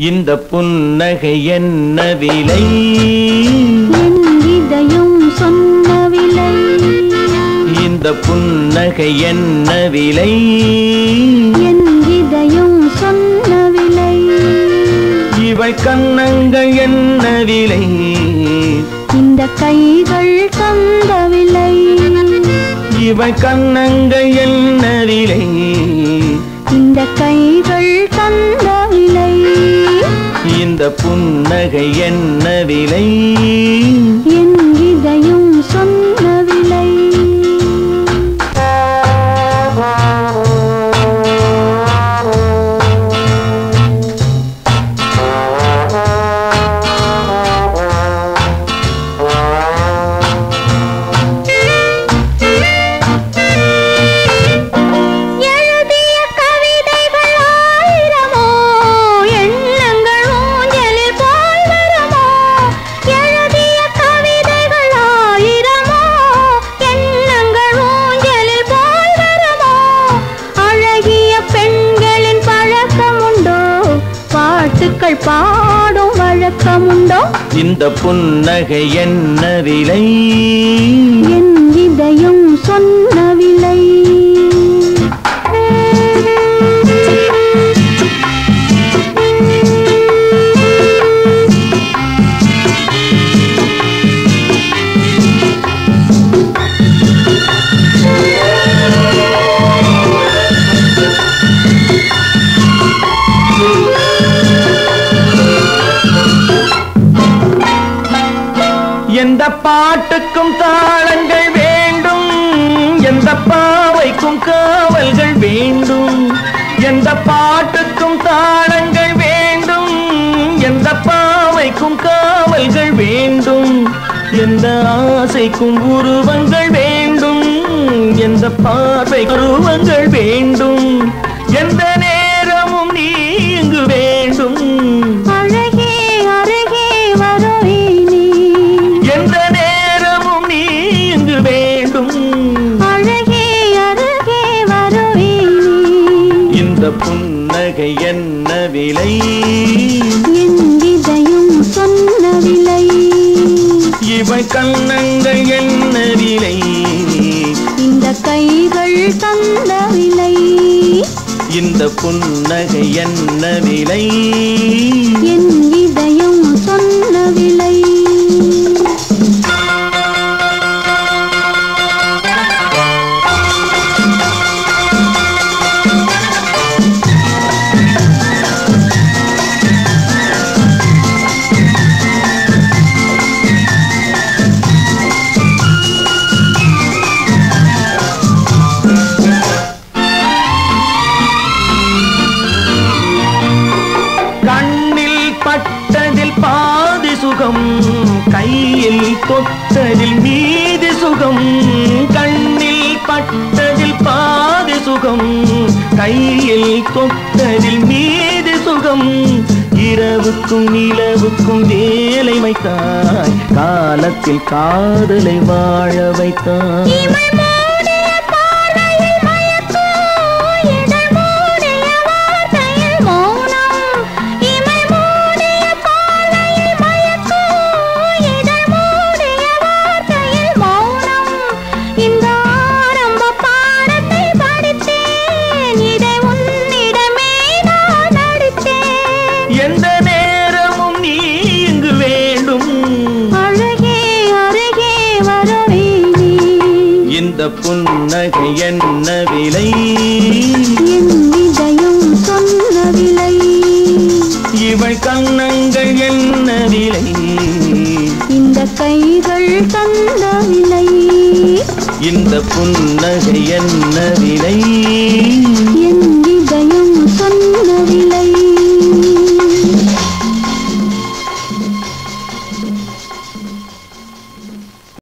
இந்த புன்னகை என்ன விலை? என் இதயம் சொன்ன விலை. இந்த புன்னகை என்ன விலை? என் இதயம் சொன்ன விலை. இவள் கன்னங்கள் என்ன விலை? இந்த கைகள் தந்த விலை. இவள் கன்னங்கள் என்ன விலை? இந்த கைகள் தந்த விலை. இந்த புன்னகை என்ன விலை? என் இதயம் சொன்ன விலை. பாடும் வழக்கமுண்டோ? இந்த புன்னகை என்ன விலை? என் இதயம் சொன்ன விலை. எந்த பாட்டுக்கும் தாளங்கள் வேண்டும், எந்த பாவைக்கும் காவல்கள் வேண்டும். எந்த பாட்டுக்கும் தாளங்கள் வேண்டும், எந்த பாவைக்கும் காவல்கள் வேண்டும். எந்த ஆசைக்கும் உருவங்கள் வேண்டும், எந்த பார்வை உருவங்கள் வேண்டும். எந்த நேரமும் நீ இங்கு வேண்டும். அழகே அருகே வருவேனே. எந்த நேரமும் நீ இங்கு வேண்டும். அழகே அருகே வருவேனே. இந்த புன்னகை என்ன விலை? என் இதயம் சொன்ன விலை. இவள் கன்னங்கள் என்ன விலை? இந்த கைகள் தந்த விலை. இந்த புன்னகை என்ன விலை? என் இதயம் சொன்ன விலை. பட்டதில் பாதி சுகம், கையில் தொட்டதில் மீதி சுகம். கண்ணில் பட்டதில் பாதி சுகம், கையில் தொட்டதில் மீதி சுகம். இரவுக்கும் நிலவுக்கும் வேலை வைத்தாய், காலத்தில் காதலை வாழ வைத்தாய். எந்த நேரமும் நீ இங்கு வேண்டும். அழகே அருகே வருவேனே. இந்த புன்னகை என்ன விலை? என் இதயம் சொன்ன விலை. இவள் கன்னங்கள் என்ன விலை? இந்த கைகள் தந்த விலை. இந்த புன்னகை என்ன விலை? என்